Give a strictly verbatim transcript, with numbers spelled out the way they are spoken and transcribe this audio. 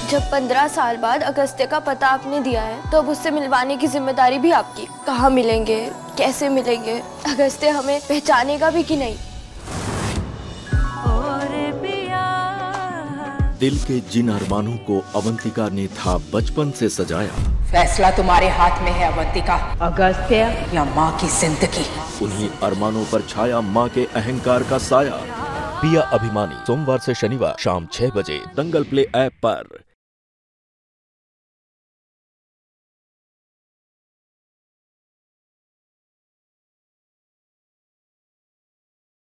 जब पंद्रह साल बाद अगस्त्य का पता आपने दिया है तो अब उससे मिलवाने की जिम्मेदारी भी आपकी। कहाँ मिलेंगे, कैसे मिलेंगे, अगस्त्य हमें पहचानेगा भी कि नहीं? दिल के जिन अरमानों को अवंतिका ने था बचपन से सजाया, फैसला तुम्हारे हाथ में है अवंतिका, अगस्त्य या माँ की जिंदगी। उन्हीं अरमानों पर छाया माँ के अहंकार का साया। पिया अभिमानी सोमवार से शनिवार शाम छह बजे दंगल प्ले ऐप पर।